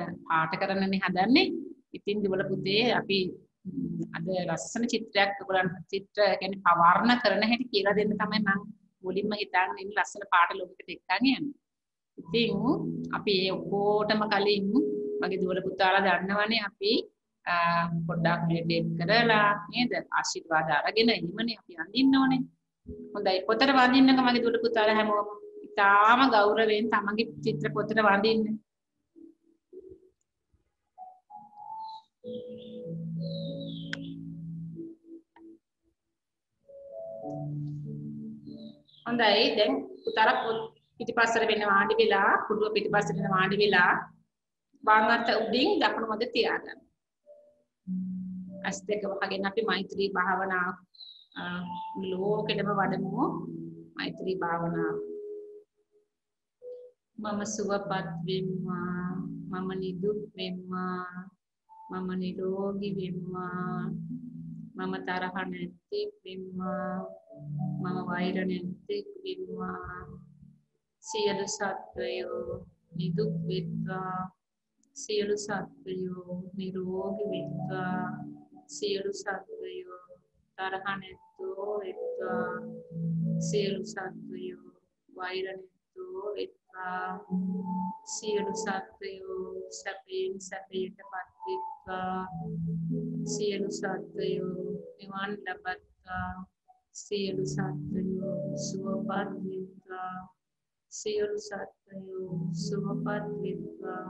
පාට කරන්නනේ හදන්නේ. ඉතින් දුවල පුතේ අපි අද ලස්සන චිත්‍රයක් ඔයගොල්ලන්ට චිත්‍ර කියන්නේ පවර්ණ කරන හැටි කියලා දෙන්න තමයි මම මුලින්ම හිතාගෙන ඉන්නේ ලස්සන පාට ලෝකෙකට එක්කන් යන්නේ. ඉතින් අපි ඒ ඔක්කොටම කලින් මගේ දුවල පුතාලා දන්නවනේ අපි පොඩ්ඩක් මෙඩිටේට් කරලා නේද ආශිර්වාද අරගෙන ඉන්නනේ අපි අඳින්න ඕනේ. හොඳයි පොතට වඳින්නක මගේ දුවල පුතාලා හැමෝම ඉතාලම ගෞරවයෙන් තමන්ගේ චිත්‍ර පොතට වඳින්න. හොඳයි දැන් පුතාලා පොත් පිටිපස්සට වෙන වාඩි වෙලා කුඩුව පිටිපස්සට වෙන වාඩි වෙලා වම් අත උඩින් දකුණු අත තියාගන්න. අස් දෙක වහගෙන අපි මෛත්‍රී භාවනාව ලෝකෙටම වඩමු. මෛත්‍රී භාවනාව. මම සුවපත් වෙම්මා මම නිදුක් වෙම්මා මම නිරෝගී වෙම්මා මම තරහ නැති වෙම්මා මම වෛර නැති වෙම්මා සියලු සත්වයෝ නිදුක් වෙත්වා සියලු සත්වයෝ නිරෝගී වෙත්වා සියලු සත්වයෝ තරහ නැත්තෝ වෙත්වා සියලු සත්වයෝ වෛර නැත්තෝ වෙත්වා සියලු සත්වයෝ සැපයෙන් සැපයටපත් වෙත්වා සියලු සත්වයෝ නිවන් ලබත්වා සියලු සත්වයෝ සුවපත් වෙත්වා සියලු සත්වයෝ සුවපත් වෙත්වා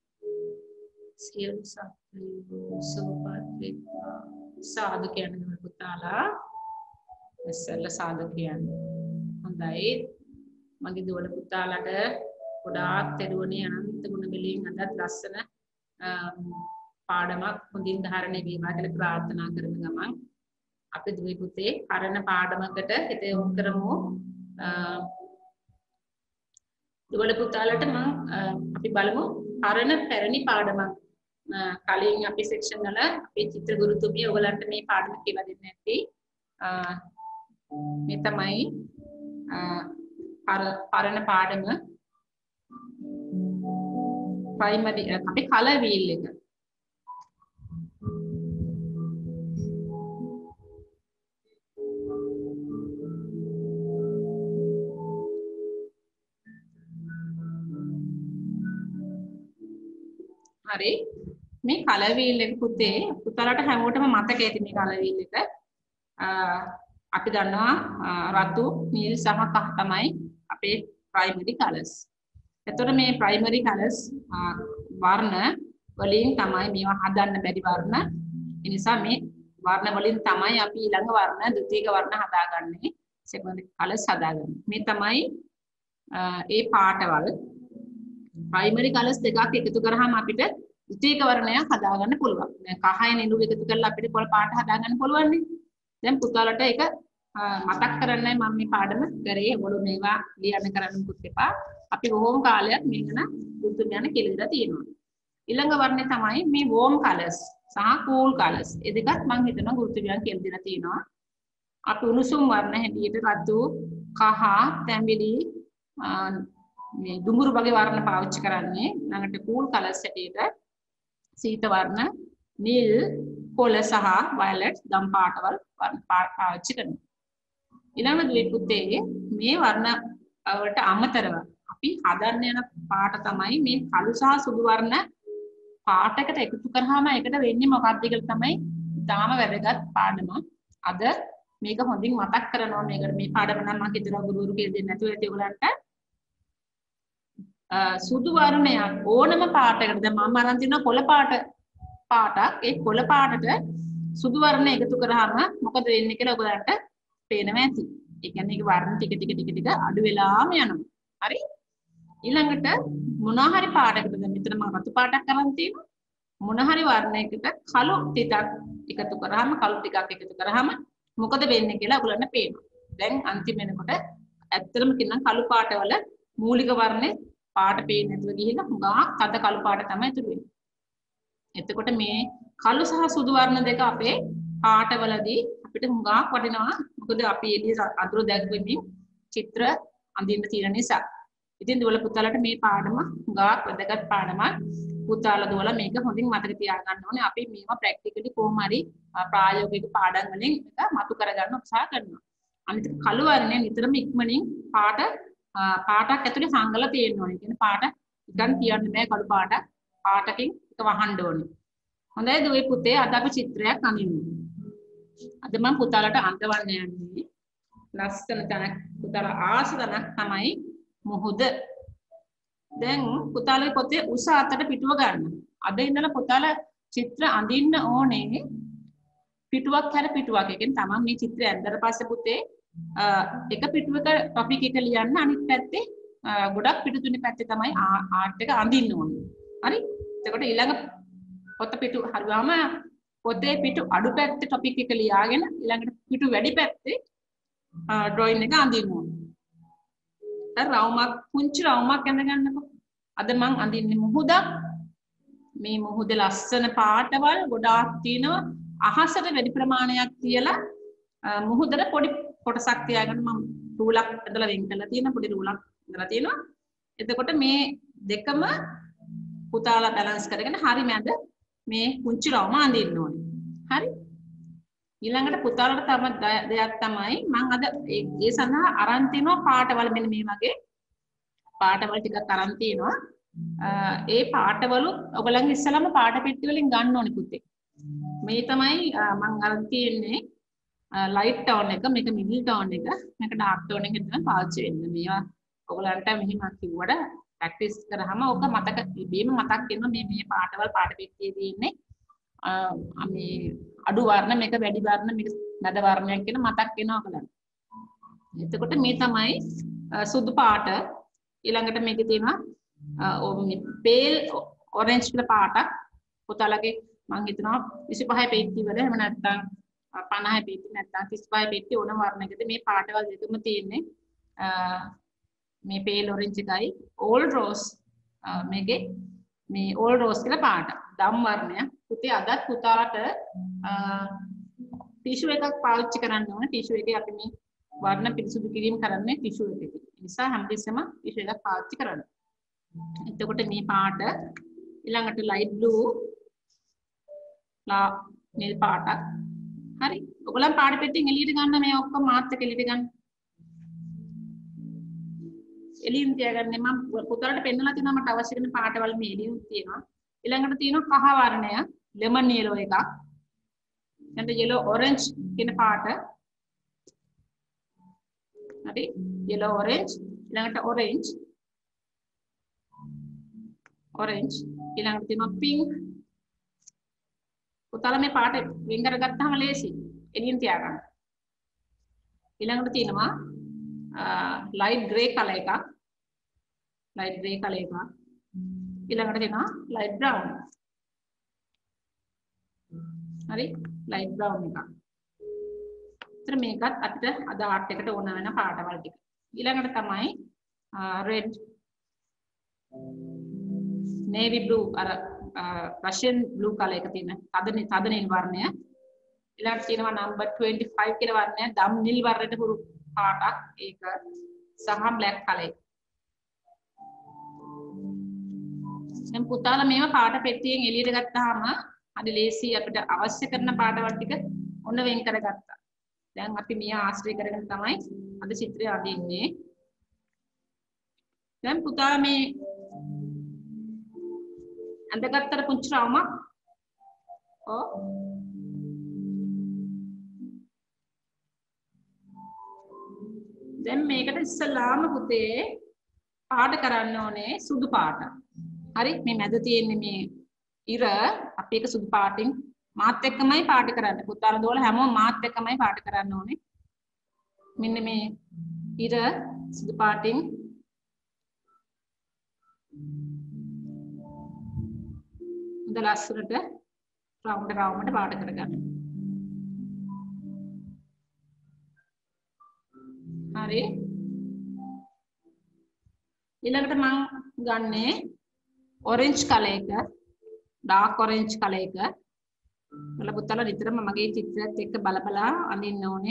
සියලු සත්වයෝ සුවපත් වෙත්වා සාදු කියන්නේ පුතාලා ඉස්සෙල්ල සාදු කියන්නේ හොඳයි මගේ දුවල පුතාලට ගොඩාක් තෙරුවනේ අනන්ත ගුණ බෙලින් අදත් ලස්සන පාඩමක් හොඳින් ධාරණය වේවා කියලා ප්‍රාර්ථනා කරන ගමන් අපේ දුවේ පුතේ කරන පාඩමකට හිත යොමු කරමු දුවල පුතාලට අපි බලමු කරන පැරණි පාඩමක් කලින් අපි සෙක්ෂන් වල අපේ චිත්‍ර ගුරුතුමිය ඔයගලන්ට මේ පාඩම කියලා දෙන්න ඇති මේ තමයි පරණ පාඩම ප්‍රයිමරි අපි කලර් වීල් එක හරි මේ කලර් වීල් එක පුතේ පුතාලට හැමෝටම මතක ඇති මේ කලර් වීල් එක අපි දන්නවා රතු නිල් සහ කහ තමයි අපේ ප්‍රයිමරි කලර්ස්. එතකොට මේ ප්‍රයිමරි කලර්ස් වර්ණ වලින් තමයි මේවා හදන්න බැරි වර්ණ. ඒ නිසා මේ වර්ණ වලින් තමයි අපි ඊළඟ වර්ණ ද්විතීයික වර්ණ හදාගන්නේ. Secondary colours හදාගන්නේ. මේ තමයි ඒ පාටවල් ප්‍රයිමරි කලර්ස් දෙකක් එකතු කරාම අපිට ද්විතීයික වර්ණයක් හදාගන්න පුළුවන්. දැන් කහයි නිලුව එකතු කරලා අපිට පොල් පාට හදාගන්න පුළුවන් නේ. දැන් පුතාලට ඒක මතක් කරන්නයි මම මේ පාඩම කරේ. ඔයගොල්ලෝ මේවා ලියන්න කරන්න පුත් එපා. අපි බොහොම කාලයක් මේකන පුතුන් යන කියලා තියෙනවා. ඊළඟ වර්ණය තමයි මේ warm colors සහ cool colors. ඒ දෙකත් මම හිතනවා ගුරුතුමියන් කියලා දෙලා තියෙනවා. අපි උණුසුම් වර්ණ හැටියට රතු, කහ, තැඹිලි මේ දුඹුරු වගේ වර්ණ පාවිච්චි කරන්නේ. ළඟට cool colors හැටියට සීත වර්ණ, නිල්, කොළ සහ violet දම් පාටවල් වර්ණ පාවිච්චි කරනවා. ඊළඟ දුවේ පුතේ මේ වර්ණ වලට අමතරව අපි හදන්න යන පාට තමයි මේ කළු සහ සුදු වර්ණ පාටකට එකතු කරාම ඒකට වෙන්නේ මොකක්ද කියලා තමයි ඊටාම වැදගත් පාඩම. අද මේක හොඳින් මතක් කරනවා මේකට මේ පාඩම නම් මම හිතනවා ගුරුවරු කියලා දෙන්නේ නැතුව ඇති ඔයගලන්ට. සුදු වර්ණයක් ඕනම පාටයකට දැන් මම අරන් තිනවා කොළ පාටක් ඒ කොළ පාටට සුදු වර්ණ එකතු කරාම මොකද වෙන්නේ කියලා ඔයගලන්ට පේනවා ඇති. ඒ කියන්නේ ඒක වර්ණ ටික අඩු වෙලාම යනවා. හරි? ඊළඟට මොන හරි පාටයකට දැන් මෙතන මම රතු පාටක් කරන් තියෙනවා. මොන හරි වර්ණයකට කළු ටිකක් එකතු කරාම කළු ටිකක් එකතු කරාම මොකද වෙන්නේ කියලා ඔයගලන්ට පේනවා. දැන් අන්තිම වෙනකොට ඇත්තටම කියනවා කළු පාටවල මූලික වර්ණේ පාට පේන්නේ නැතුව ගිහිල්ලා හුඟා තද කළු පාට තමයි ඉතුරු වෙන්නේ. එතකොට මේ කළු සහ සුදු වර්ණ දෙක අපේ පාටවලදී අපිට හුඟා වටිනවා. මොකද අපි එළිය අඳුර දැක්වෙමින් චිත්‍ර අඳින්න තියෙන නිසා. ඉතින් දුවල පුතාලට මේ පාඩම හුඟා වැදගත් පාඩමක්. පුතාලා දුවලා මේක හොඳින් මතක තියාගන්න ඕනේ. අපි මේවා ප්‍රැක්ටිකලි කොහොම හරි ප්‍රායෝගික පාඩම් වලින් එක මතු කරගන්න උත්සාහ කරනවා. අනිත් කළු වර්ණය නිතරම ඉක්මනින් පාටක් ඇතුලේ හංගලා තියෙන්න ඕනේ. කියන්නේ පාට නිකන් කියන්න බෑ කළු පාටකින් එක වහන්න ඕනේ. හොඳයි දුවේ පුතේ අද අපි චිත්‍රයක් අඳිමු. අද මම පුතාලට අඳවන්න යන්නේ ලස්සන තැනක් පුතාලා ආස තැනක් තමයි මුහුද. දැන් පුතාලගේ පොතේ උස අතට පිටුව ගන්න. අද ඉඳලා පුතාලා චිත්‍ර අඳින්න ඕනේ පිටුවක් හැර පිටුවක්. ඒ කියන්නේ තමන් මේ චිත්‍රය ඇඳලා පස්සේ පුතේ එක පිටුවක ටොපික් එක ලියන්න අනිත් පැත්තේ ගොඩක් පිටු තුනේ පැත්තේ තමයි ආර්ට් එක අඳින්න ඕනේ. හරි? එතකොට ඊළඟ පොත පිටු හරුවාම පොතේ පිටු අඩු පැත්තේ ටොපික් එක ලියාගෙන ඊළඟට පිටු වැඩි පැත්තේ ඩ්‍රොයින් එක අඳින්න ඕනේ. රවුමක් පුංචි රවුමක් ඇඳ ගන්නකො. අද මං අඳින්නේ මුහුදක්. මේ මුහුද ලස්සන පාටවල් ගොඩාක් තියෙනවා. අහසට වැඩි ප්‍රමාණයක් තියලා මුහුදට පොඩි කොටසක් තියාගෙන මම රූලක් ඇඳලා වෙන් කරලා තියෙනවා. පොඩි රූලක් ඇඳලා තියෙනවා. එතකොට මේ දෙකම පුතාලා බැලන්ස් කරගෙන හරි මැද මේ පුංචි රවුම අඳින්න ඕනේ. හරි? ඊළඟට පුතාලට තම දෙයක් තමයි මම අද ඒ සඳහා අරන් තිනවා පාටවල මෙන්න මේ වගේ පාටවල ටිකක් අරන් තිනවා. ඒ පාටවලු ඔයගලන්ගේ ඉස්සලම පාට පෙට්ටි වලින් ගන්න ඕනේ පුතේ. මේ තමයි මම අරන් තියෙන්නේ ලයිට් ටෝන් එක, මේක මිඩල් ටෝන් එක, මේක ඩාර්ක් ටෝන් එක තමයි පාවිච්චි වෙන්නේ. මේවා ඔයගලන්ට මෙහිම කිව්වට ප්‍රැක්ටිස් කරාම ඔක මතක ඉබේම මතක් වෙනවා මේ පාටවල පාට පෙට්ටියේ තියෙන්නේ. මේ අඩු වර්ණ මේක වැඩි වර්ණ මේක මැද වර්ණයක් කියන මතක් වෙනවා ඔයගලන්ට. එතකොට මේ තමයි සුදු පාට. ඊළඟට මේකේ තියෙනවා පේල් ඔරෙන්ජ් කියලා පාටක්. පුතාලගේ මම හිතනවා 25 පෙට්ටි වල එහෙම නැත්නම් 50 පෙට්ටි නැත්නම් 35 පෙට්ටි ඕන වර්ණයකද මේ පාටවල් දෙකම තියෙන්නේ. මේ පේල් ඔරෙන්ජ් එකයි ඕල්ඩ් රෝස් මේකේ මේ ඕල්ඩ් රෝස් කියලා පාට. දම් වර්ණය. පුතේ අදත් පුතාලට ටිෂු එකක් පාවිච්චි කරන්න ඕනේ. ටිෂු එකේ අපි මේ වර්ණ පිරිසුදු කිරීම කරන්නේ ටිෂු එකකින්. ඒ නිසා හැමතිස්සෙම ටිෂු එකක් පාවිච්චි කරන්න. එතකොට මේ පාට ඊළඟට ලයිට් බ්ලූ මේ පාටක්. හරි. ඔයගොල්ලන් පාට පෙට්ටියෙන් එළියට ගන්න මේ ඔක්කොම මාත් එක්ක එළියට ගන්න. එළියෙන් තියාගන්නේ මම පුතාලට පෙන්නලා තියෙනවා මට අවශ්‍ය කරන පාටවල මේ එළියුත් තියෙනවා. ඊළඟට තියෙනවා කහ වර්ණය ලෙමන් yellow එකක්. ඊළඟට yellow orange කියන පාට. හරි yellow orange ඊළඟට orange ඊළඟට තියෙනවා pink. පුතාලා මේ පාට වෙන් කරගත්තාම ලේසි. එළියෙන් තියාගන්න. ඊළඟට තියෙනවා light gray color එකක්. ඊළඟට තියෙනවා light brown. හරි light brown එකක්. ඒතර මේකත් අපිට අද ආර්ට් එකට ඕන වෙන පාටවල් ටික. ඊළඟට තමයි red navy blue අර Russian blue color එක තියෙන තද නිල් වර්ණය. ඊළඟට තියෙනවා number 25 කියලා වර්ණය දම් නිල් වර්ණයට හුරු පාටක් ඒක සහ black color එක. දැන් පුතාලා මේවා පාට පෙට්ටියෙන් එළියට ගත්තාම අද ලේසි අපිට අවශ්‍ය කරන පාටවල් ටික ඔන්න වෙන් කරගත්තා. දැන් අපි මේ ආශ්‍රය කරගෙන තමයි අද චිත්‍රය අඳින්නේ. දැන් පුතාලා මේ අඳගත්තර පුංචි රවුමක් දැන් මේකට ඉස්සලාම පුතේ පාට කරන්න ඕනේ සුදු පාට. හරි මේ මැද තියෙන්නේ මේ ඉර අපි ඒක සුදු පාටින් මාත් එක්කමයි පාට කරන්න. පුතාලා දෝල හැමෝම මාත් එක්කමයි පාට කරන්න ඕනේ. මෙන්න මේ ඉර සුදු පාටින් හොඳ ලස්සනට රවුමට පාට කරගන්න. හරි. ඊළඟට මම ගන්නේ orange color එක, dark orange color එක. ඔයාලා පුතාලා නිතරම මගේ චිත්‍රයත් එක්ක බලබලා අඳින්න ඕනේ.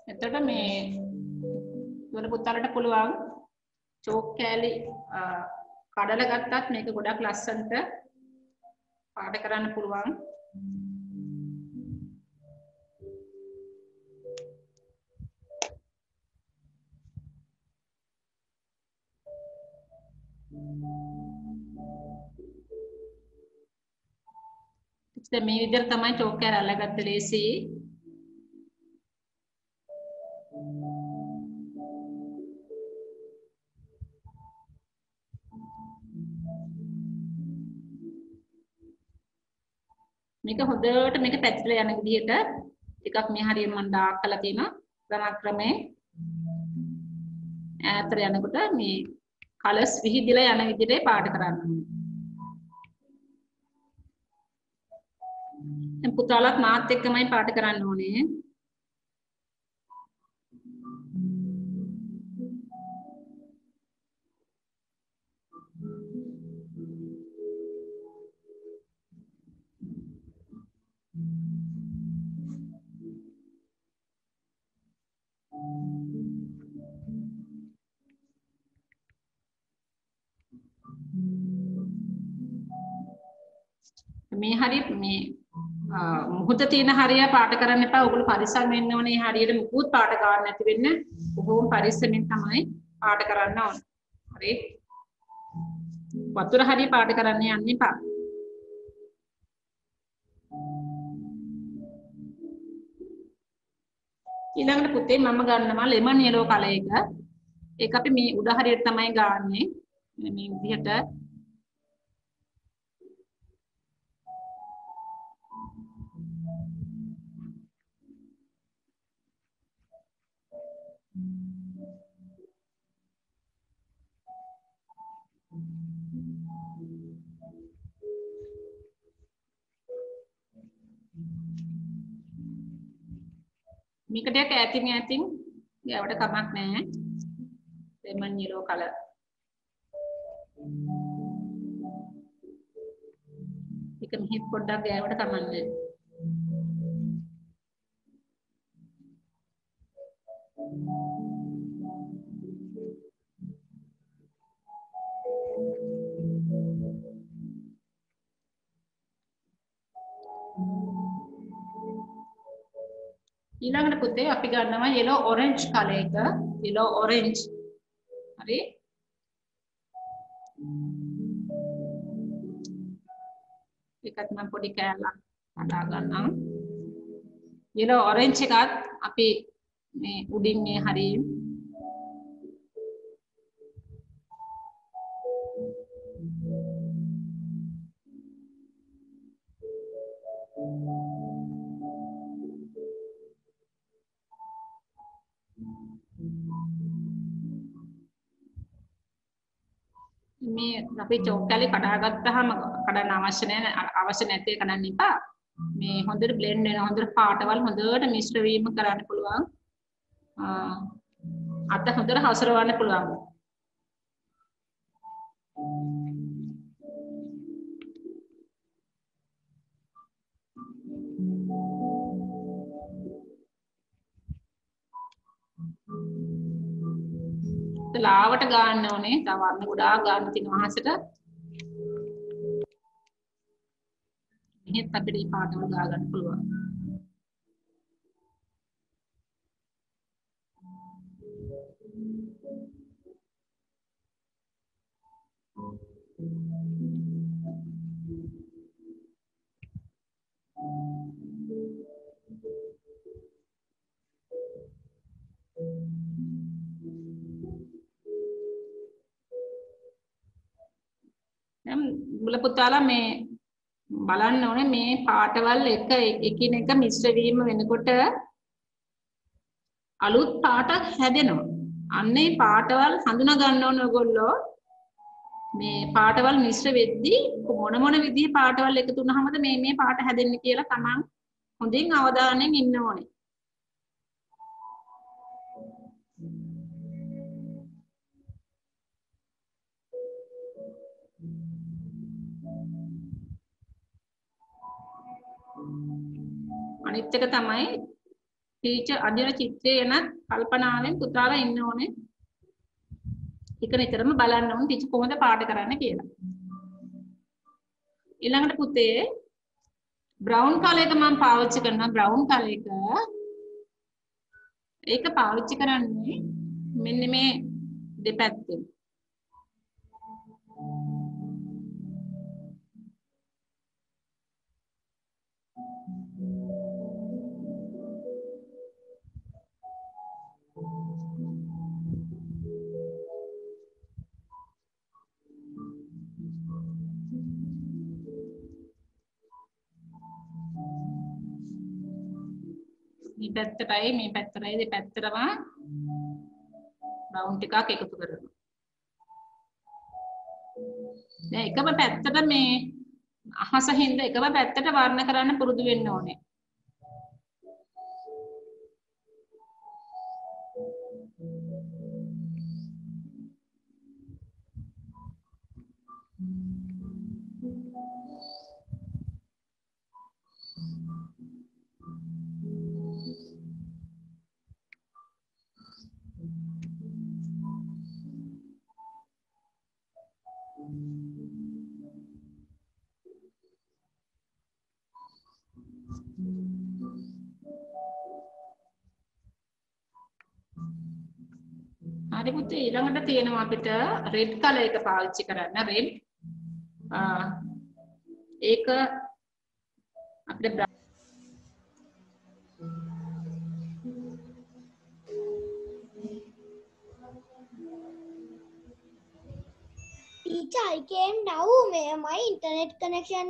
එතකොට මේ දුර පුතාලට පුළුවන් චෝක් කෑලි කඩලා ගත්තත් මේක ගොඩක් ලස්සනට පාට කරන්න පුළුවන්. ඉතින් මේ විදිහට තමයි චෝක් කෑල්ල අල්ලගත්ත ලේසි. මේක හොඳට මේක පැතිරලා යන විදිහට ටිකක් මේ හරියට මම ඩාර්ක් කරලා තියෙනවා ක්‍රමේ ඈතට යනකොට මේ කලර්ස් විහිදලා යන විදිහට පාට කරන්න ඕනේ. දැන් පුතාලත් මාත් එක්කමයි පාට කරන්න ඕනේ. මේ හරිය මේ මුහුද තියෙන හරිය පාට කරන්න එපා. ඔයගොල්ලෝ පරිස්සම් වෙන්න ඕනේ. හරියට මුකුත් පාට ගන්න නැති වෙන්න. බොහොම පරිස්සමෙන් තමයි පාට කරන්න ඕනේ. හරි. වතුර හරිය පාට කරන්න යන්න එපා. ඊළඟට පුතේ මම ගන්නවා ලෙමන් yellow කලර් එක. ඒක අපි මේ උඩ හරියට තමයි ගන්නෙ. මේ විදිහට මේක ටික ඈතින් ගෑවට කමක් නැහැ. lemon yellow color. ඒක මෙහෙත් පොඩ්ඩක් ගෑවට කමක් නැහැ. ඊළඟට පුතේ අපි ගන්නවා yellow orange color එක. yellow orange. හරි. ඒකත් මම පොඩි කෑල්ලක් හදා ගන්නම්. yellow orange එකත් අපි මේ උඩින් මේ හරිය මේ අපි චෝක් කැලේ කඩාගත්තාම කඩන්න අවශ්‍ය නැති එක කඩන්න එපා. මේ හොඳට බ්ලෙන්ඩ් වෙන හොඳට පාටවල් හොඳට මිශ්‍ර වීම කරන්න පුළුවන්. අත හොඳට හසුරවන්න පුළුවන්. ලාවට ගන්න ඕනේ. තව වර්ණ ගොඩාක් ගන්න තියෙනවා අහසට. මෙහෙත් අපිට මේ පාටවල ගා ගන්න පුළුවන්. මුල පුතාලා මේ බලන්න ඕනේ මේ පාටවල් එක එකිනෙක මිශ්‍ර වීම වෙනකොට අලුත් පාටක් හැදෙනවා. අන්නේ පාටවල් හඳුනා ගන්න ඕන ඔයගොල්ලෝ. මේ පාටවල් මිශ්‍ර වෙද්දී මොන විදිහේ පාටවල් එකතු වුනහමද මේ පාට හැදෙන්නේ කියලා තමන් හොඳින් අවධානයෙන් ඉන්න ඕනේ. අනිත් එක තමයි ටීචර් අදින චිත්‍රය යන කල්පනාවෙන් පුතාලා ඉන්න ඕනේ. ඒක නිතරම බලන්න ඕනේ ටීචර් කොහොමද පාඩ කරන්න කියලා. ඊළඟට පුතේ බ්‍රවුන් කලර් එක මම පාවිච්චි කරනවා. බ්‍රවුන් කලර් එක ඒක පාවිච්චි කරන්නේ මෙන්න මේ දෙපැත්තෙන්. මේ පැත්තටයි මේ පැත්තටයි දෙපැත්තටම බ්‍රවුන් ටිකක් එකතු කරනවා. දැන් එකම පැත්තට මේ අහස හින්දා එකම පැත්තට වර්ණ කරන්න පුරුදු වෙන්න ඕනේ. හරි පුතේ ඊළඟට තියෙනවා අපිට රෙඩ් කලර් එක පාවිච්චි කරන්න. රෙඩ් ඒක අපිට Teacher, I came now. My internet connection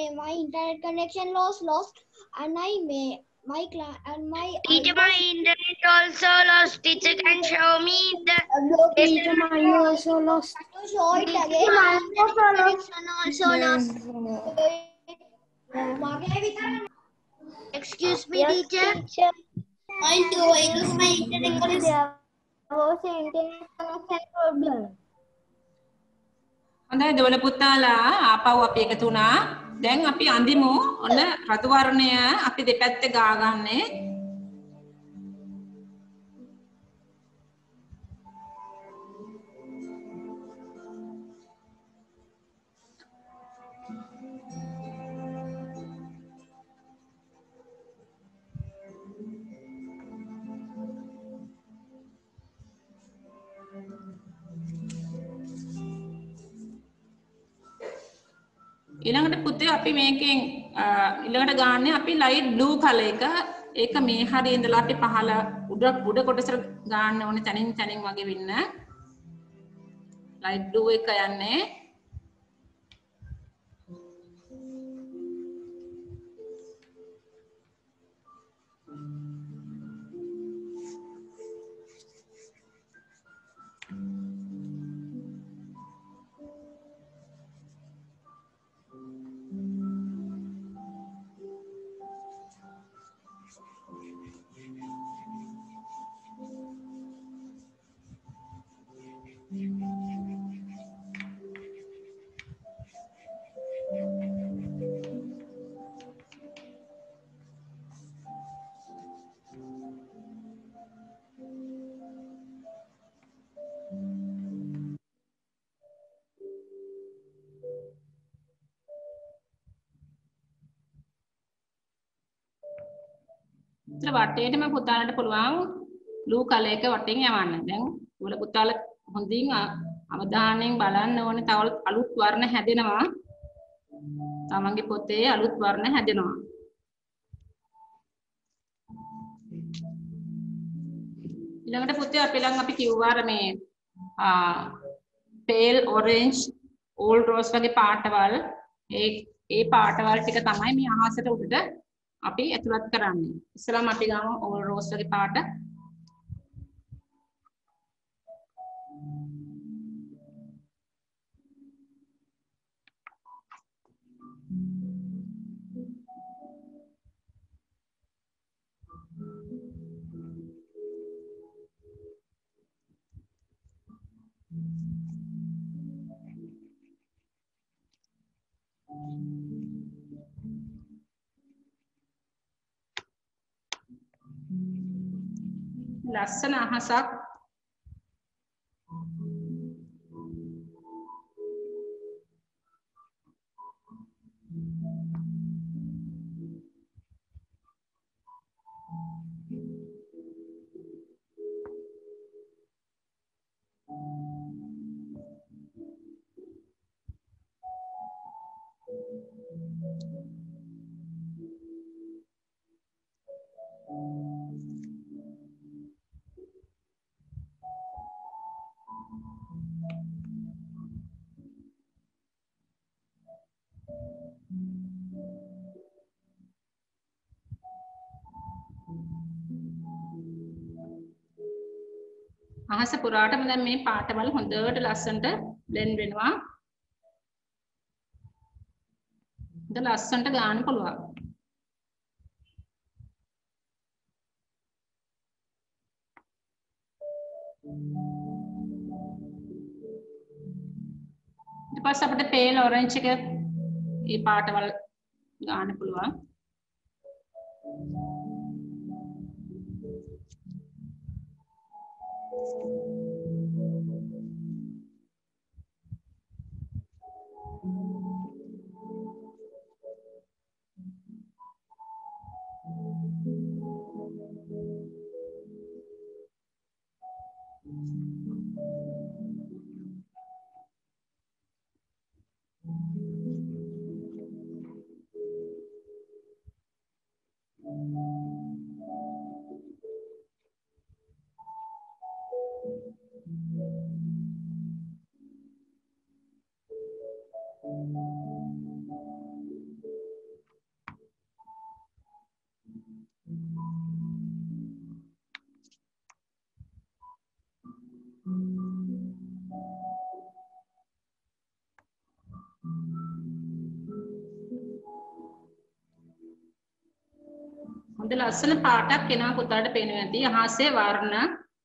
lost, and my Teacher, my internet also lost. Teacher can show me the. Teacher, mine also lost. To show it again. Also lost. Excuse me, yes, teacher. Mine too. It was my internet connection. There was an internet connection problem. හොඳයි දොළ පුතාලා ආපහු අපි එකතු වුණා. දැන් අපි අඳිමු. ඔන්න රතු වර්ණය අපි දෙපැත්තේ ගාගන්නේ. ඊළඟට පුතේ අපි මේකෙන් ඊළඟට ගන්න අපි ලයිට් බ්ලූ කලර් එක. ඒක මේ හරිය ඉඳලා අපි පහළ උඩ කොටසට ගන්න ඕනේ තනින් තනින් වගේ වෙන්න. ලයිට් බ්ලූ එක යන්නේ. ඉතින් වටේටම පුතාලට පුළුවන් බ්ලූ කලර් එක වටෙන් යවන්න. දැන් උවල පුතාලා හොඳින් අවධානයෙන් බලන්න ඕනේ. තව අලුත් වර්ණ හැදෙනවා. තමන්ගේ පොතේ අලුත් වර්ණ හැදෙනවා. ඊළඟට පුතේ අපි ළඟ අපි කිව්වා මේ pale orange old rose වගේ පාටවල් ඒ පාටවල් ටික තමයි මේ අහසට උඩට අපි ඇතුළත් කරන්නේ. ඉස්සරහම අපි ගමු old rose වගේ පාට. ලස්සන අහසක් අහස පුරාටම දැන් මේ පාටවල් හොඳට ලස්සනට බ්ලෙන්ඩ් වෙනවා. හොඳ ලස්සනට ගාන්න පුළුවන්. ඊට පස්සේ අපිට පේල් ඔරෙන්ජ් එක මේ පාටවල් ගාන්න පුළුවන්. හොඳ ලස්සන පාටක් එනවා පුතාට පේනවා ඇති අහසේ වර්ණ.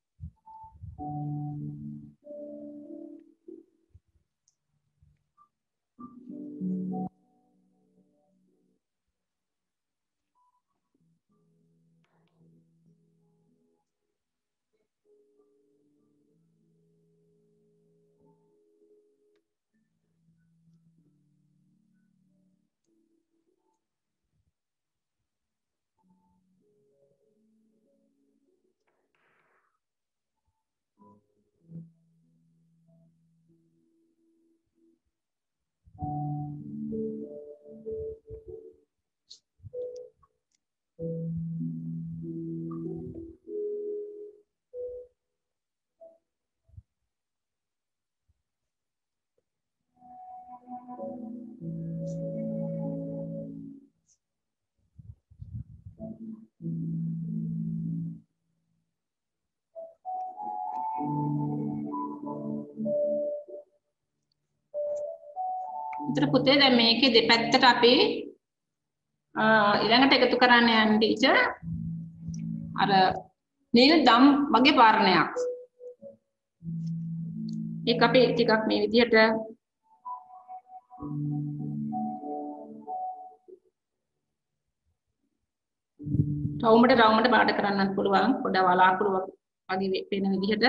ඉතින් පුතේ දැන් මේකේ දෙපැත්තට අපි ඊළඟට එකතු කරන්න යන ටීචර් අර නිල් දම් වගේ වර්ණයක්. ඒක අපි ටිකක් මේ විදිහට රවුමට පාට කරන්නත් පුළුවන්. පොඩ වලාකුළු වගේ වෙන විදිහට.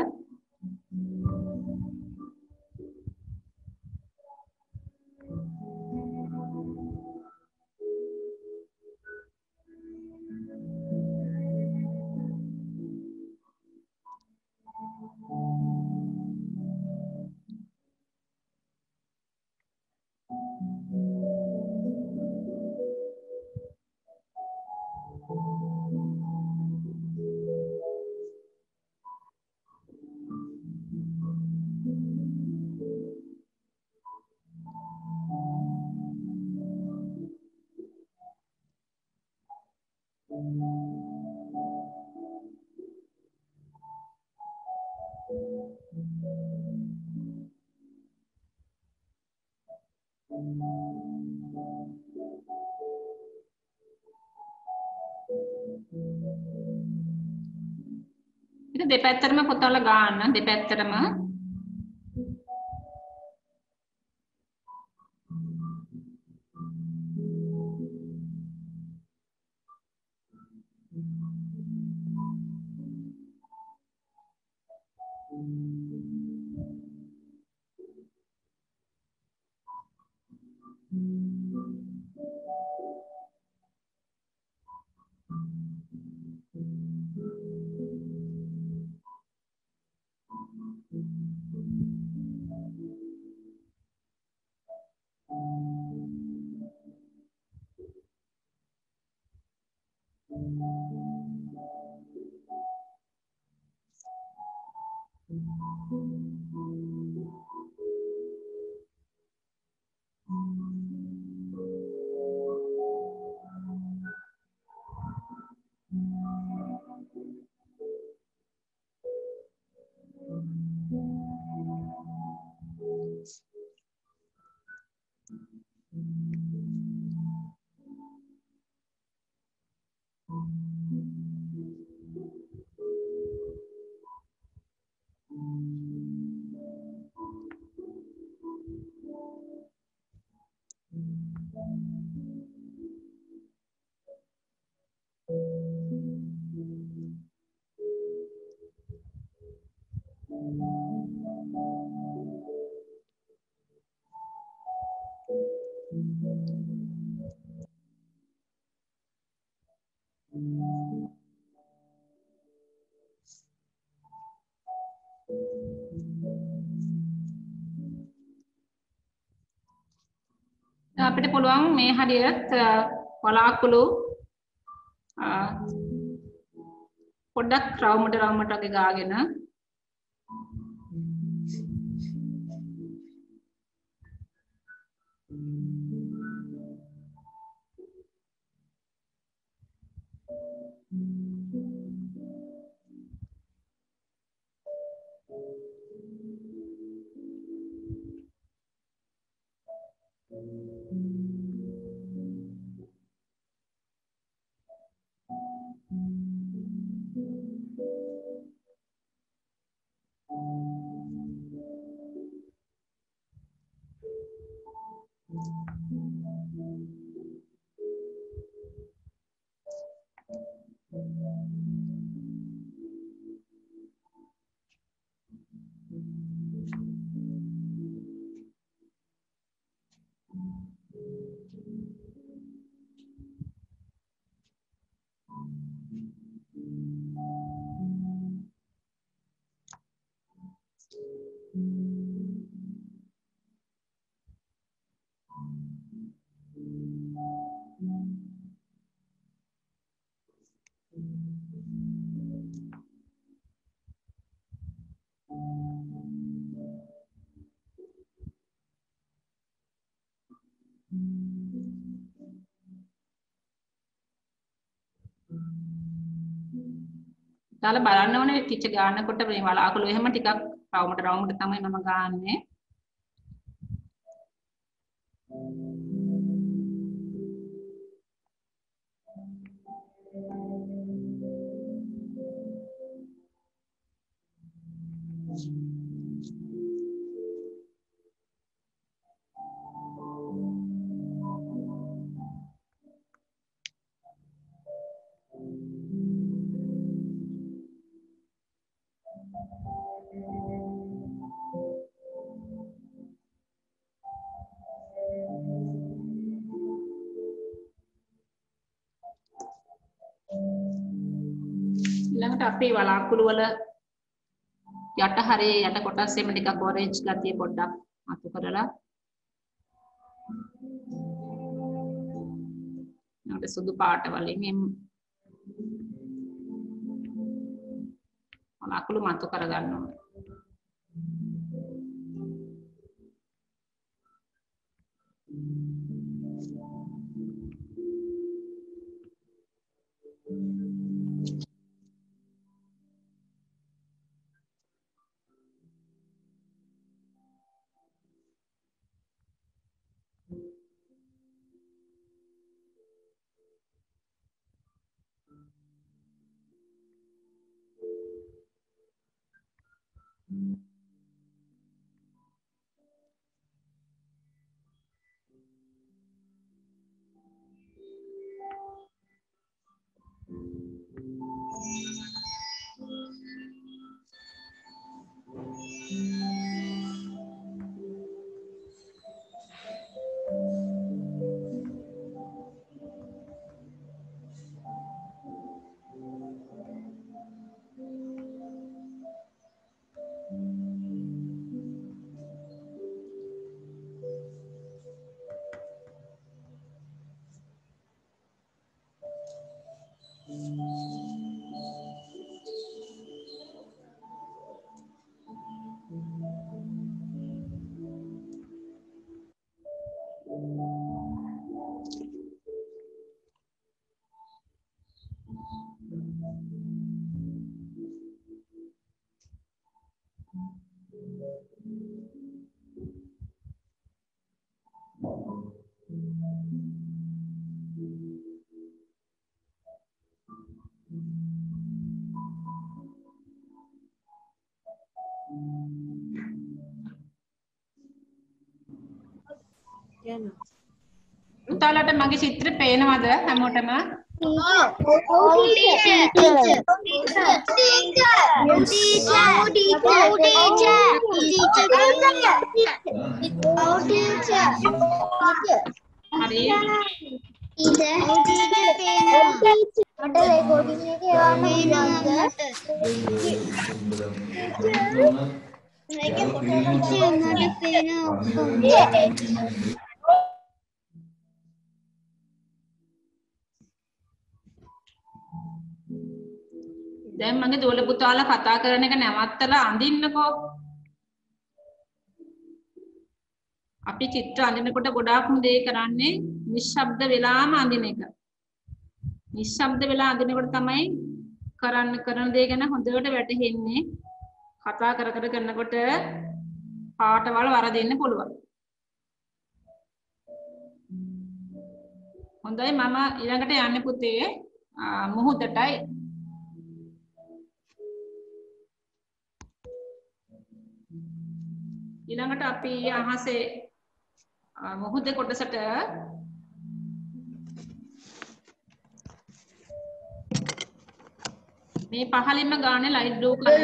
Itu දෙපැත්තටම පොතල ගන්න දෙපැත්තටම අපිට පුළුවන් මේ හරියට වලාකුළු පොඩ්ඩක් රවුමට වගේ ගාගෙන දාලා බලන්න ඕනේ ටිච් ගන්නකොට මේ වලාකුළු එහෙම ටිකක් රවුමට තමයි මම ගන්නෙ. ඊළඟට අපේ වලාකුළු වල යට හරේ යට කොටස් එම ටිකක් ඔරෙන්ජ් ගතිය පොඩ්ඩක් අතු කරලා ඊට සුදු පාට වලින් වලාකුළු මතු කරගන්න ඕනේ. උතාලට මගේ චිත්‍ර පේනවද හැමෝටම? දැන් මගේ දෝල පුතාලා කතා කරන එක නැවත්තලා අඳින්නකෝ. අපි චිත්‍ර අඳිනකොට ගොඩාක්ම දේ කරන්නේ නිශ්ශබ්ද වෙලාම අඳින එක. නිශ්ශබ්ද වෙලා අඳිනකොට තමයි කරන දේ ගැන හොඳට වැටහෙන්නේ. කතා කර කරනකොට පාටවල වරදින්න පුළුවන්. හොඳයි මම ඊළඟට යන්නේ පුතේ මුහුදටයි. ඊළඟට අපි අහසේ මුහුද කොටසට මේ පහලින්ම ගානේ light blue colour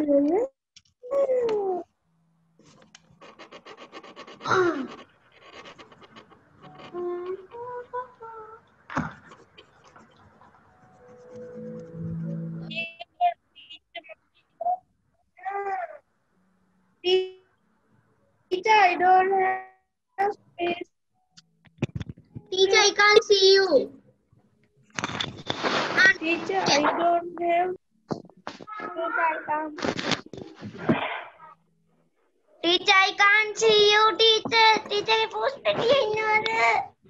Teacher, I don't have space. Teacher, I can't see you. Teacher, I don't have. Teacher, I can't see you, teacher. Teacher, post petty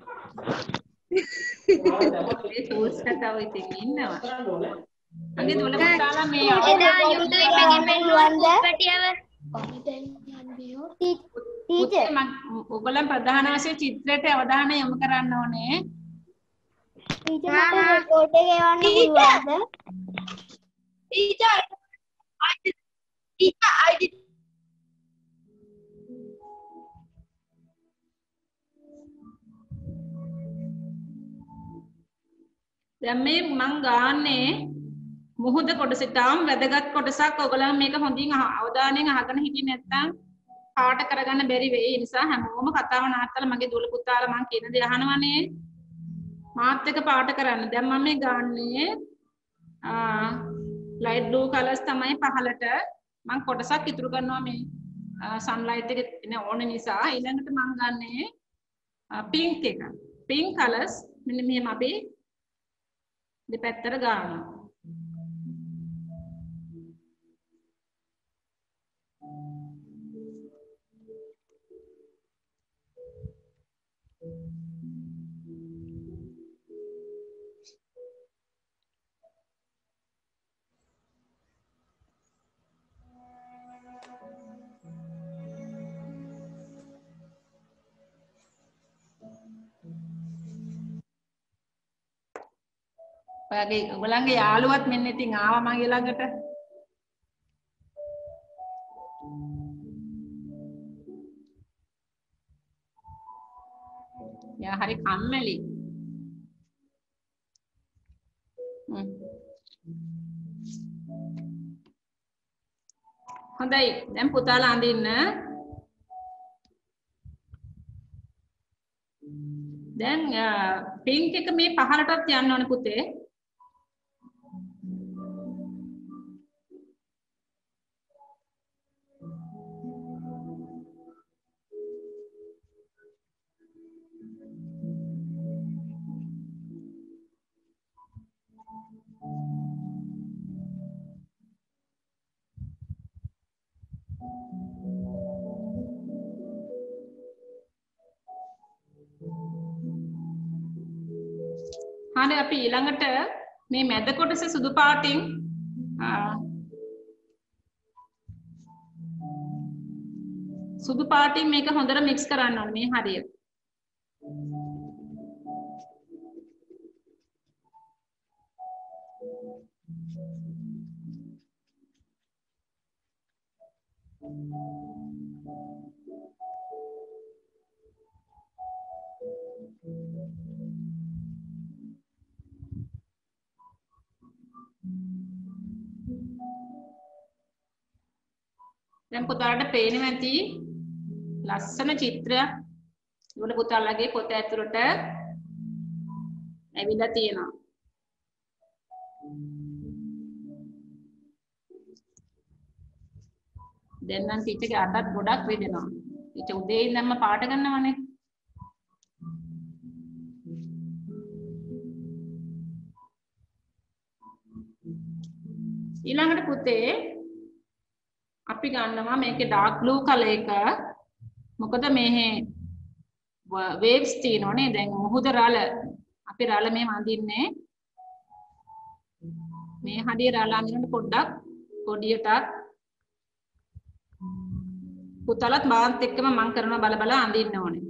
ඒ පෝස්ට් කතාව ඉතින් ඉන්නවා. අගේ දොල පුතාලා මේ එදා YouTube එකේ පෙන්නුවා පැටියව. Teacher, ඔයගොල්ලන් ප්‍රධාන වශයෙන් චිත්‍රයට අවධානය යොමු කරන්න ඕනේ. teacher, මට report එක එවන්න පුළුවන්ද? Teacher, I did. දැන් මේ මං ගාන්නේ මුහුද කොටස තාම වැදගත් කොටසක්. ඔයගොල්ලන් මේක හොඳින් අවධානයෙන් අහගෙන හිටියේ නැත්නම් පාට කරගන්න බැරි වෙයි. ඒ නිසා හැමෝම කතාව නවත්තලා මගේ දොල පුතාලා මං කියන දේ අහනවනේ. මාත් එක පාට කරන්න. දැන් මම මේ ගාන්නේ ලයිට් බ්ලූ කලර්ස් තමයි පහලට. මං කොටසක් ඉතුරු කරනවා මේ සන්ලයිට් එක එන ඕන නිසා. ඊළඟට මං ගන්නේ පින්ක් එක. පින්ක් කලර්ස් මෙන්න මෙහෙම අපි දෙපැත්තට ගන්නවා. ඔයගොල්ලන්ගේ යාළුවත් මෙන්න ඉතින් ආවා මගේ ළඟට. යා හරි කම්මැලි. හොඳයි දැන් පුතාලා අඳින්න. දැන් පින්ක් එක මේ පහලටත් යන්න ඕනේ පුතේ. හරි අපි ඊළඟට මේ මැද කොටස සුදු පාටින් මේක හොඳට මික්ස් කරන්න ඕනේ මේ හරියට. දැන් පුතාලට පේනවා ඇති ලස්සන චිත්‍රයක් උඩ පුතාලගේ පොත ඇතුළට ඇවිල්ලා තියෙනවා. දැන් නම් ටීචර්ගේ අතත් ගොඩක් රිදෙනවා. ටීචර් උදේ ඉඳන්ම පාට ගන්නවනේ. ඊළඟට පුතේ අපි ගන්නවා මේකේ dark blue color එක. මොකද මේ waves තියෙනවනේ. දැන් මුහුද රළ අපි රළ මේ වඳින්නේ මේ හදිය රළ අඳිනකොට පොඩ්ඩක් පොඩියටත් පුතලත් මාත් එක්කම මම කරනවා බල බල අඳින්න ඕනේ.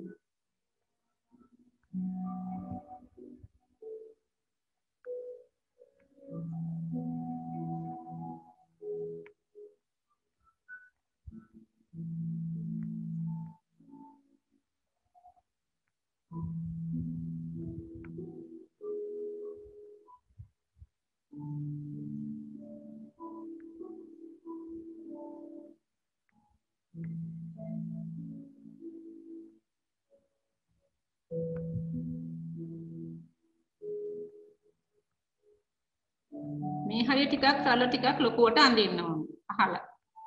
මේ හරිය ටිකක් රළ ටිකක් ලොකුවට අඳින්න ඕනේ අහලා.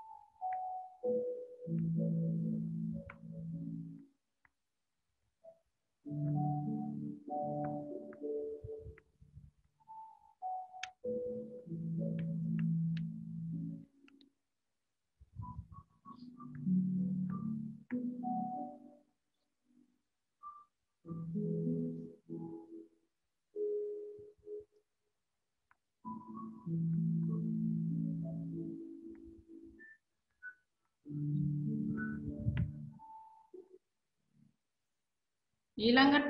ඊළඟට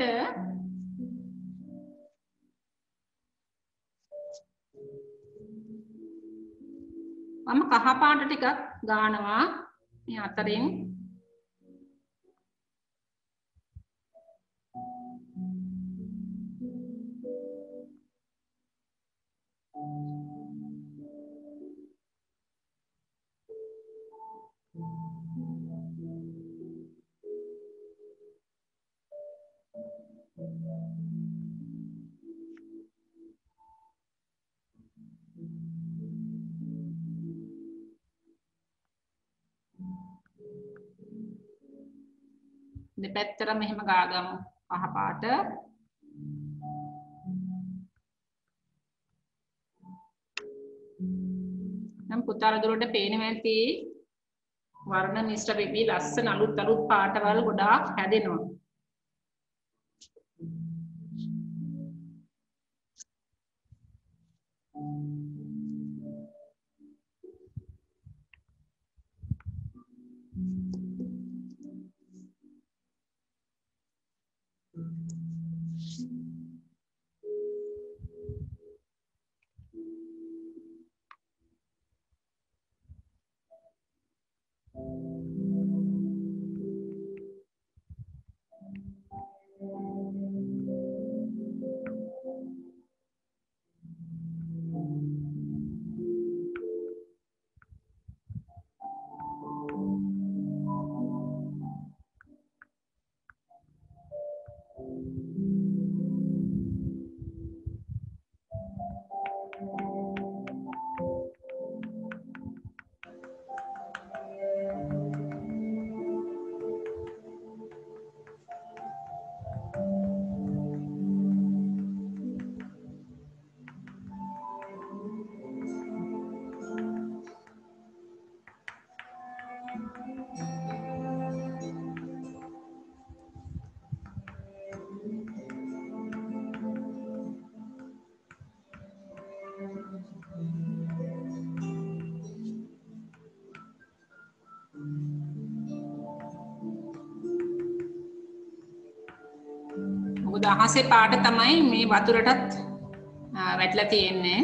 මම කහ පාට ටිකක් ගානවා මේ අතරින්. දෙපැත්තටම මෙහෙම ගාගමු කහ පාට. නම් පුතාලා දුරට පේනවා ඇති වර්ණ මිශ්‍ර වෙවි ලස්සන අලුත් අලුත් පාටවල් ගොඩාක් හැදෙනවා. මොකද අහසේ පාට තමයි මේ වතුරටත් වැටලා තියෙන්නේ.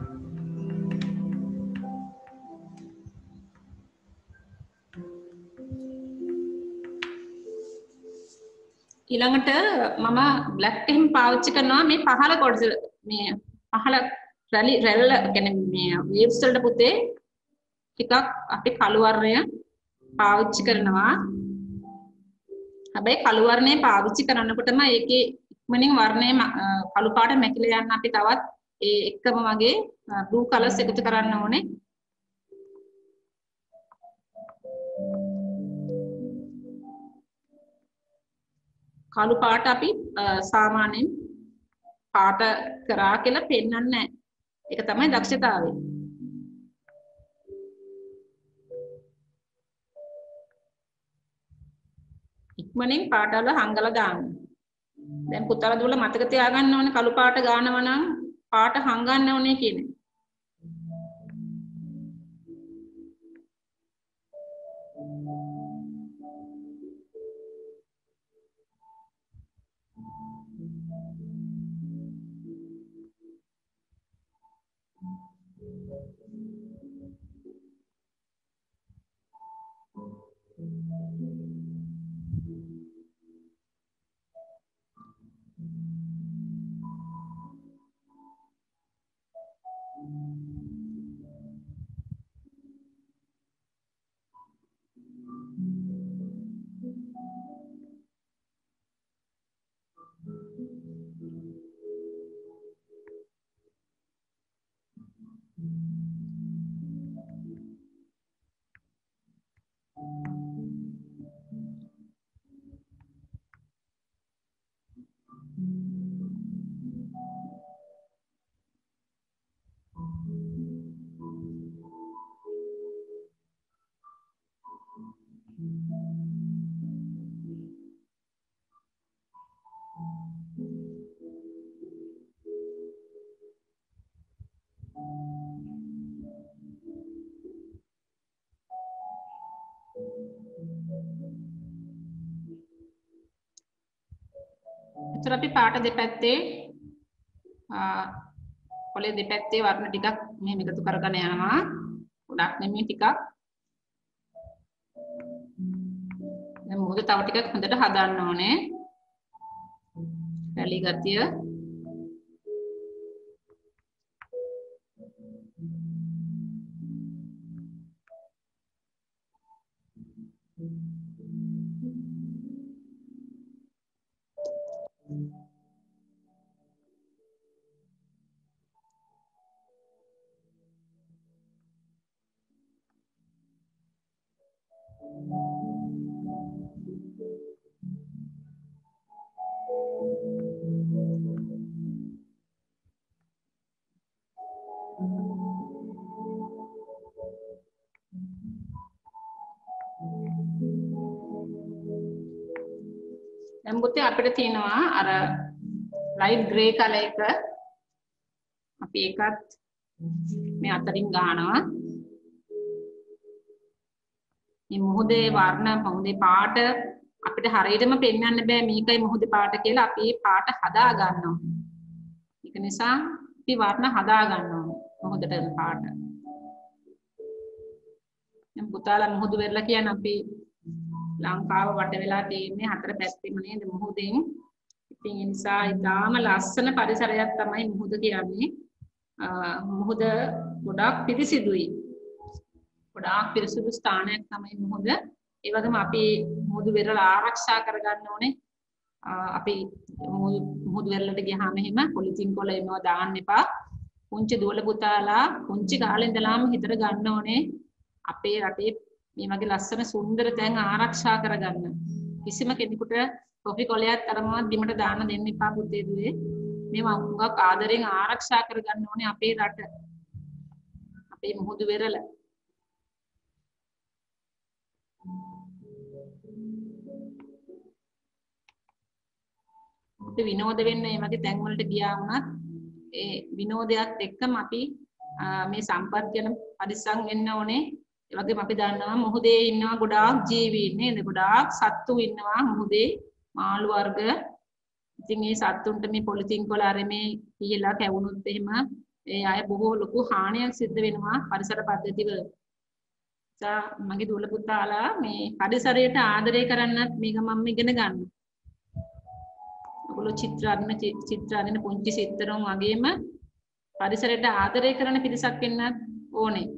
ඊළඟට මම බ්ලැක් එහෙම පාවිච්චි කරනවා මේ පහළ කොටස මේ පහළ රැල්ල කියන්නේ මේ වේව්ස් වලට පුතේ ටිකක් අපි කළු වර්ණය පාවිච්චි කරනවා. හැබැයි කළු වර්ණය පාවිච්චි කරනකොටම ඒකේ ඉක්මනින් වර්ණය කළු පාට මැකිලා යන්න අපි තවත් ඒ එකම වගේ බ්ලූ කලර්ස් එකතු කරන්න ඕනේ. කළු පාට අපි සාමාන්‍යයෙන් පාට කරා කියලා පෙන්වන්නේ නැහැ. ඒක තමයි දක්ෂතාවය. ඉක්මනින් පාටවල හංගලා දාන්න. දැන් පුතාලා දුවලා මතක තියාගන්න ඕනේ කළු පාට ගන්නවා නම් පාට හංගන්න ඕනේ කියන්නේ. එතකොට අපි පාට දෙපැත්තේ කොලේ දෙපැත්තේ වර්ණ ටිකක් මෙහෙම එකතු කරගෙන යනවා. ගොඩක් නෙමෙයි ටිකක්. දැන් මොකද තව ටිකක් හොඳට හදන්න ඕනේ. රැලි ගතිය. දැන් පුතේ අපිට තියෙනවා අර ලයිට් ග්‍රේ කලර් එක අපි ඒකත් මේ අතරින් ගන්නවා. මේ මොහොතේ වර්ණ මොහොතේ පාට අපිට හරියටම පෙන්වන්න බෑ මේකයි මොහොතේ පාට කියලා. අපි මේ පාට හදා ගන්නවා. ඒක නිසා අපි වර්ණ හදා ගන්නවා මොහොතේ පාට. දැන් පුතාලා මොහොත වෙරලා කියන අපි ලංකාව වට වෙලා තියෙන්නේ හතර පැත්තෙම නේද මොහොතෙන්. ඉතින් ඒ නිසා ඊටාම ලස්සන පරිසරයක් තමයි මොහොත කියන්නේ. මොහොත ගොඩාක් පිරිසිදුයි. ගොඩාක් පිරිසිදු ස්ථානයක් තමයි මොහොත. ඒ වගේම අපි මොහොත වෙරළ ආරක්ෂා කරගන්න ඕනේ. අපි මොහොත වෙරළට ගියාම එහෙම පොලිතින් කොළ එනවා දාන්න එපා. පුංචි දුවල පුතාලා පුංචි කාලේ ඉඳලාම හිතට ගන්න ඕනේ අපේ රටේ මේ වගේ ලස්සන සුන්දර තැන් ආරක්ෂා කරගන්න. කිසිම කෙනෙකුට කොපි කොලයක් තරමවත් බිමට දාන්න දෙන්න එපා පුතේ දුවේ. මේවා හුඟක් ආදරෙන් ආරක්ෂා කරගන්න ඕනේ අපේ රට. අපේ මුහුදු වෙරළ. අපි විනෝද වෙන්න මේ වගේ තැන් වලට ගියා වුණත් ඒ විනෝදයක් එක්කම අපි මේ සම්පත් ගැන පරිස්සම් වෙන්න ඕනේ. ඒ වගේම අපි දන්නවා මොහොතේ ඉන්නවා ගොඩාක් ජීවීන් නේද? ගොඩාක් සත්තු ඉන්නවා මොහොතේ මාළු වර්ග. ඉතින් මේ සත්තුන්ට මේ පොලිතින් කොළ අර මේ කියලා කැවුනොත් එහෙම ඒ අය බොහෝ ලොකු හානියක් සිද්ධ වෙනවා පරිසර පද්ධති වල. මගේ දුවල පුතාලා මේ පරිසරයට ආදරය කරන්නත් මේක මම ඉගෙන ගන්නවා. ඔයගොල්ලෝ චිත්‍ර අඳින පුංචි සිත්තරුන් වගේම පරිසරයට ආදරය කරන පිරිසක් වෙන්නත් ඕනේ.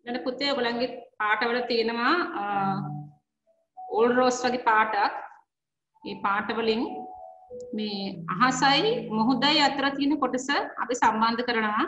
ඊට පුතේ ඔයගලන්ගේ පාටවල තියෙනවා ඕල් රෝස් වගේ පාටක්. මේ පාට වලින් මේ අහසයි මුහුදයි අතර තියෙන කොටස අපි සම්බන්ධ කරනවා.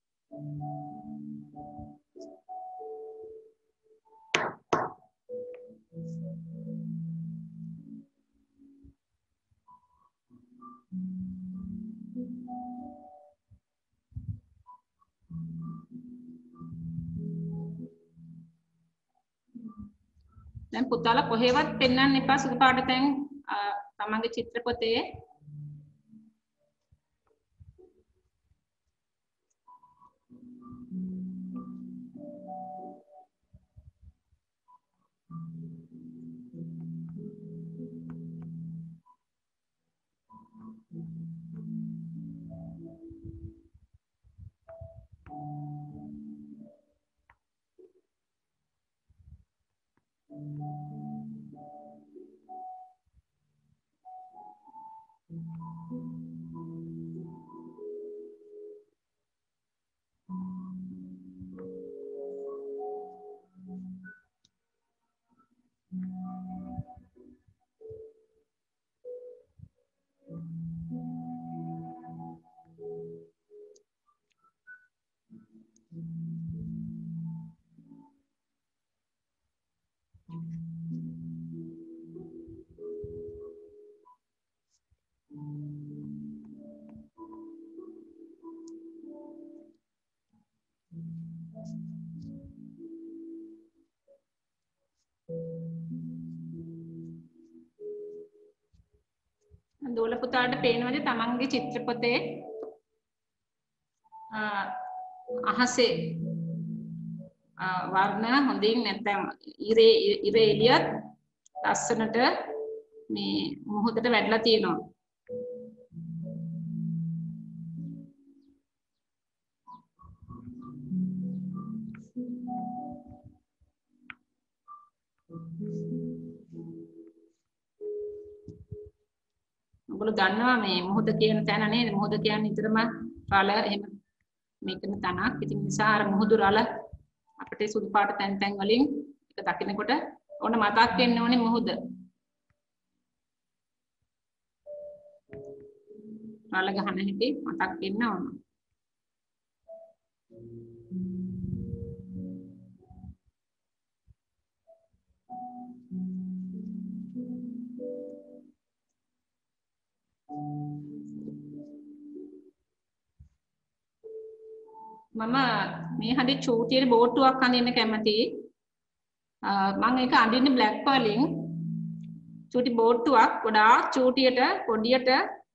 දැන් පුතාලා කොහෙවත් පෙන්වන්න එපා සුදු පාට තැන් තමන්ගේ චිත්‍රපටයේ. දෝල පුතාට පේනවද තමන්ගේ චිත්‍රපටයේ අහසේ වර්ණ හොඳින් නැත්නම් ඉරේ එළියත් ලස්සනට මේ මොහොතට වැටලා තියෙනවා. ඔයගොල්ලෝ දන්නවා මේ මොහොත කියන තැන නේද? මොහොත කියන්නේ නිතරම රළ එහෙම මේකන තනක්. ඉතින් නිසා අර මොහොදු රළ අපිට සුදු පාට තැන් වලින් එක දකින්නකොට ඕන මතක් වෙන්න ඕනේ මොහොත. රළ ගහන හැටි මතක් වෙන්න ඕන. මම මේ හදේ චූටියේ බෝට්ටුවක් අඳින්න කැමතියි. මම ඒක අඳින්නේ බ්ලැක් වලින්. චූටි බෝට්ටුවක් ගොඩාක් චූටියට පොඩියට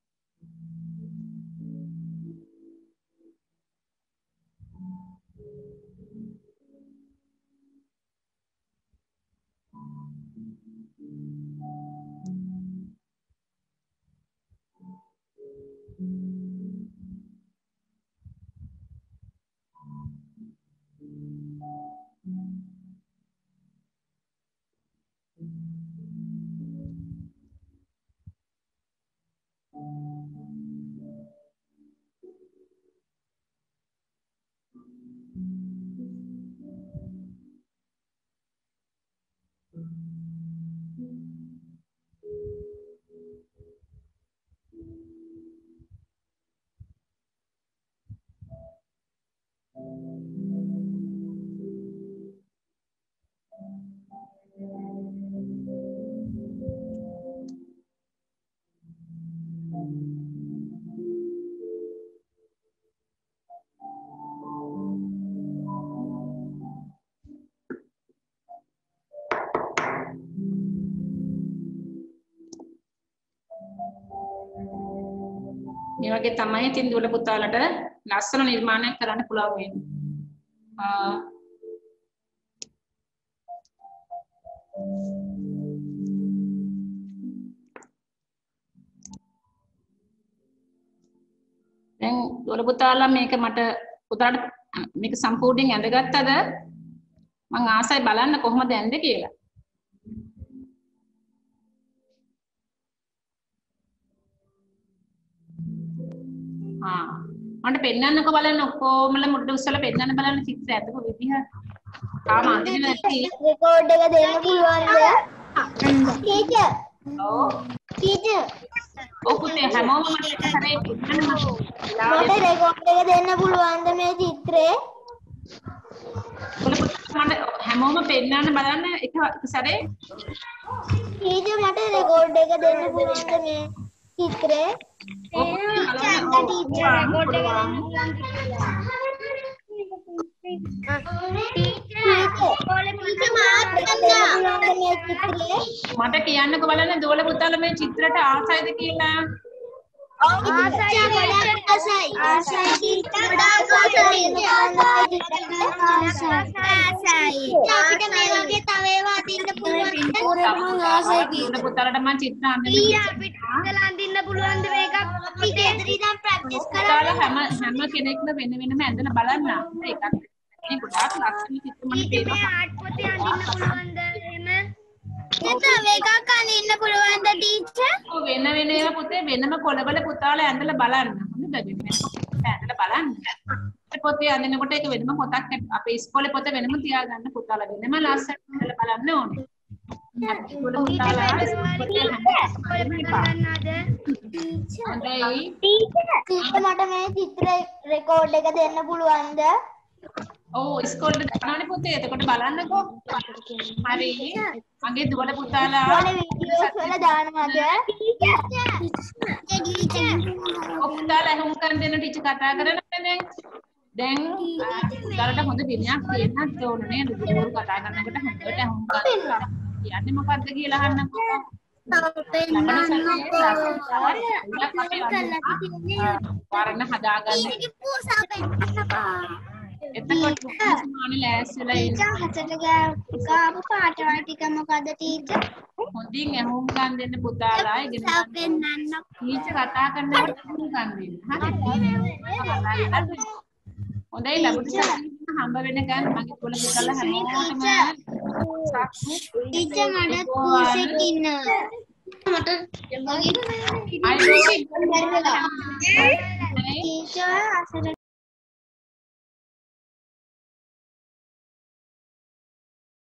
මේ වගේ තමයි ඉතින් දුවල පුතාලට ලස්සන නිර්මාණයක් කරන්න පුළුවන් වෙන්නේ. දැන් දුවල පුතාලා මේක මට පුතාලට මේක සම්පූර්ණයෙන් ඇඳගත්තද? මම ආසයි බලන්න කොහොමද ඇඳේ කියලා. මට පෙන්නන්නකෝ බලන්න ඔක්කොමල මුඩ උස්සලා පෙන්නන්න බලන්න චිත්‍රය ඇතුළු විදිහ. තාම අඳින්නේ නැති. රෙකෝඩ් එක දෙන්න පුළුවන්ද? ටීචර්. ඔව්. ටීචර්. ඔව් පුතේ හැමෝම මට එක සැරේ පෙන්නන්න මම. මට රෙකෝඩ් එක දෙන්න පුළුවන්ද මේ චිත්‍රේ? මට හැමෝම පෙන්නන්න බලන්න එක සැරේ. ටීචර් මට රෙකෝඩ් එක දෙන්න පුළුවන්ද මේ චිත්‍රේ? මට කියන්නකෝ බලන්න දෝල පුතාලා මේ චිත්‍රයට ආසයිද කියලා. පුතාලට මම චිත්‍ර අඳින්න පුළුවන්ද මේකක්? පුතාලා හැම කෙනෙක්ම වෙන වෙනම ඇඳලා බලන්න. එකක් මේ ගොඩාක් ලස්සන චිත්‍ර මම පේනවා. ආට් පොතේ අඳින්න පුළුවන්ද එහෙම? මේකක් අඳින්න පුළුවන්ද ටීචර්? ඔව් වෙන වෙන ඒවා පුතේ වෙනම කොළවල පුතාලා ඇඳලා බලන්න. හොඳද? ඇඳලා බලන්න. පොතේ අඳිනකොට ඒක වෙනම පොතක් අපේ ඉස්කෝලේ පොත වෙනම තියාගන්න පුතාලා වෙනම ලස්සනට ඇඳලා බලන්න ඕනේ. පුතාලා ටීචර් මට මේ චිත්‍ර රෙකෝඩ් එක දෙන්න පුළුවන්ද? ඔව් ඉස්කෝලේ දානවනේ පුතේ. එතකොට බලන්නකෝ. හරි. මගේ දුවල පුතාලා වීඩියෝස් වල දානවද? ඔව් පුතාලා හුම්කන් දෙන්න ටීචර් කතා කරනවානේ දැන්. පුතාලට හොඳ දිනයක් තියෙන්නත් ඕන නේද? දුවල කතා කරනකොට හොඳට හුම්කන් කියන්නේ මොකද්ද කියලා අහන්නකෝ. වරණ හදාගන්න. එතකොට සමාන ලෑස්තිලා හතට ගාපු පාටවල් ටික මොකද ටීචර්? හොඳින් ඇහුම් ගන්න දෙන්න පුතාලා ඉගෙන ගන්න. ටීචර් කතා කරනකොට ඇහුම් ගන්න දෙන්න. හරි. හොඳයි ලැබුණ සැලකිල්ල හම්බ වෙනකන් මගේ පොළ පුතාලා හැමෝටම ටීචර් මට කුසෙක් ඉන්නවා. මට මගේ ටීචර් අසල